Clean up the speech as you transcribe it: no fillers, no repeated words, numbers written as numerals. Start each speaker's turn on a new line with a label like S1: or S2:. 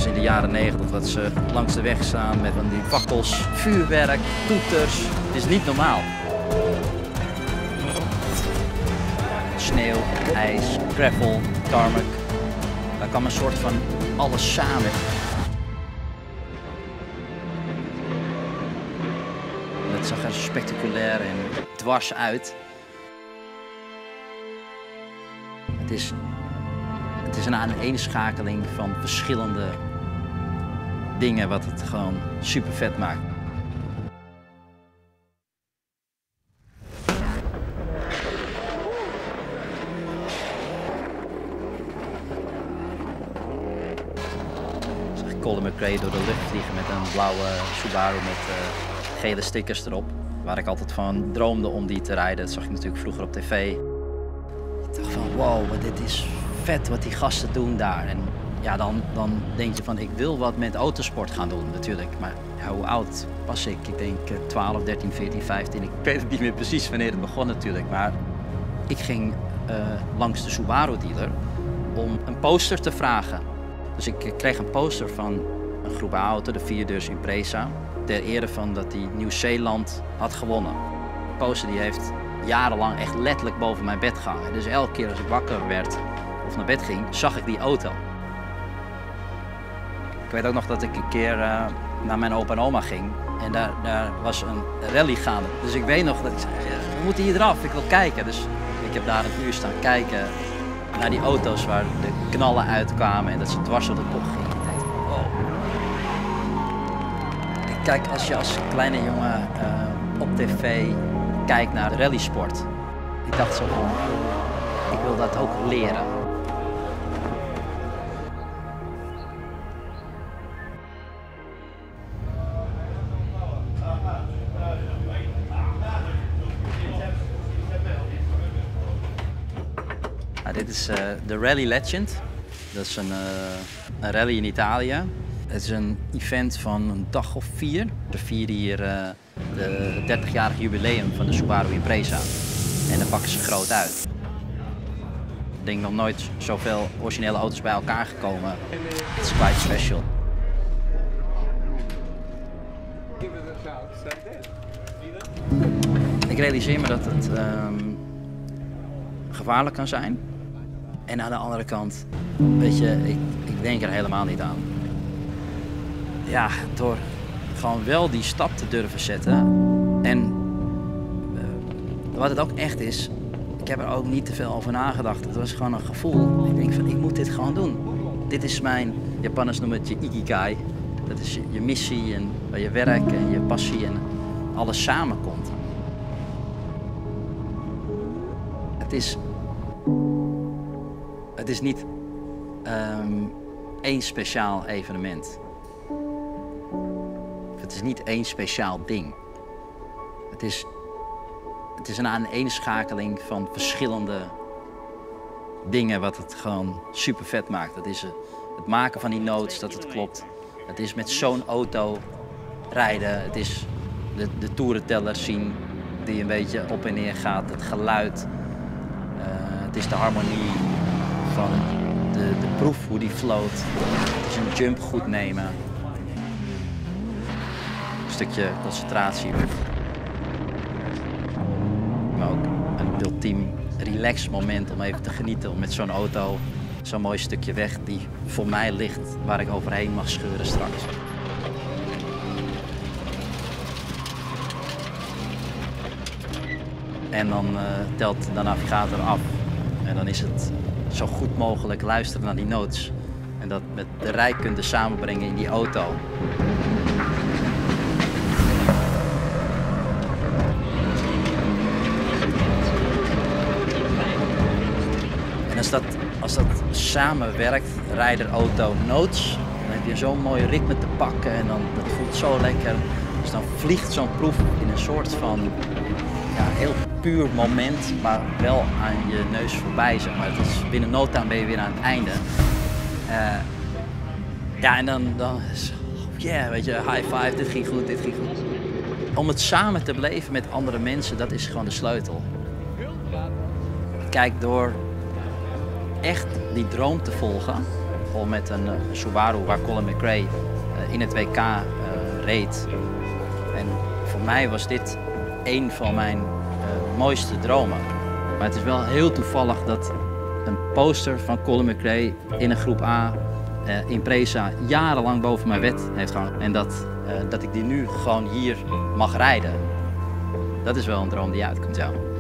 S1: zoals in de jaren 90, dat ze langs de weg staan met van die fakkels, vuurwerk, toeters. Het is niet normaal. Sneeuw, ijs, gravel, tarmac. Daar kwam een soort van alles samen. Het zag er spectaculair en dwars uit. Het is een aaneenschakeling van verschillende dingen wat het gewoon super vet maakt. Zag ik Colin McRae door de lucht vliegen met een blauwe Subaru met gele stickers erop. Waar ik altijd van droomde om die te rijden. Dat zag ik natuurlijk vroeger op tv. Ik dacht van wow, dit is vet wat die gasten doen daar. En ja, dan denk je van ik wil wat met autosport gaan doen natuurlijk. Maar ja, hoe oud was ik? Ik denk 12, 13, 14, 15. Ik weet het niet meer precies wanneer het begon natuurlijk. Maar ik ging langs de Subaru dealer om een poster te vragen. Dus ik kreeg een poster van een groep auto, de 4-deurs Impreza. Ter ere van dat hij Nieuw-Zeeland had gewonnen. De poster die heeft jarenlang echt letterlijk boven mijn bed gehangen. Dus elke keer als ik wakker werd of naar bed ging, zag ik die auto. Ik weet ook nog dat ik een keer naar mijn opa en oma ging en daar was een rally gaande. Dus ik weet nog dat ik zei, we moeten hier eraf, ik wil kijken. Dus ik heb daar een uur staan kijken naar die auto's waar de knallen uitkwamen en dat ze dwars door de kop gingen. Ik dacht, wow. Kijk, als je als kleine jongen op tv kijkt naar de rallysport, ik dacht zo van, ik wil dat ook leren. Dit is de Rally Legend. Dat is een rally in Italië. Het is een event van een dag of 4. We vieren hier de 30-jarig jubileum van de Subaru Impreza. En dan pakken ze groot uit. Ik denk nog nooit zoveel originele auto's bij elkaar gekomen. Het is quite special. Ik realiseer me dat het gevaarlijk kan zijn. En aan de andere kant, weet je, ik denk er helemaal niet aan. Ja, door gewoon wel die stap te durven zetten. En wat het ook echt is, ik heb er ook niet te veel over nagedacht. Het was gewoon een gevoel. Ik denk van, ik moet dit gewoon doen. Dit is mijn, Japanners noemen het je ikigai. Dat is je missie en waar je werk en je passie en alles samenkomt. Het is niet één speciaal evenement. Het is niet één speciaal ding. Het is een aaneenschakeling van verschillende dingen wat het gewoon super vet maakt. Dat is het maken van die notes, dat het klopt. Het is met zo'n auto rijden. Het is de toerenteller zien die een beetje op en neer gaat. Het geluid. Het is de harmonie van de proef, hoe die float. Het is een jump goed nemen. Een stukje concentratie. Maar ook een ultiem relax moment om even te genieten om met zo'n auto zo'n mooi stukje weg die voor mij ligt, waar ik overheen mag scheuren straks. En dan telt de navigator af. En dan is het zo goed mogelijk luisteren naar die notes. En dat met de rijkunde samenbrengen in die auto. En als dat samenwerkt, rijder, auto, notes, dan heb je zo'n mooi ritme te pakken en dat voelt zo lekker. Dus dan vliegt zo'n proef in een soort van heel puur moment, maar wel aan je neus voorbij, zeg maar. Het is binnen no time ben je weer aan het einde. En dan weet je, high five, dit ging goed, dit ging goed. Om het samen te beleven met andere mensen, dat is gewoon de sleutel. Kijk, door echt die droom te volgen al met een Subaru waar Colin McRae in het WK reed. En voor mij was dit een van mijn mooiste dromen. Maar het is wel heel toevallig dat een poster van Colin McRae in een groep A in Presa jarenlang boven mijn bed heeft gehangen. En dat ik die nu gewoon hier mag rijden. Dat is wel een droom die uitkomt, ja.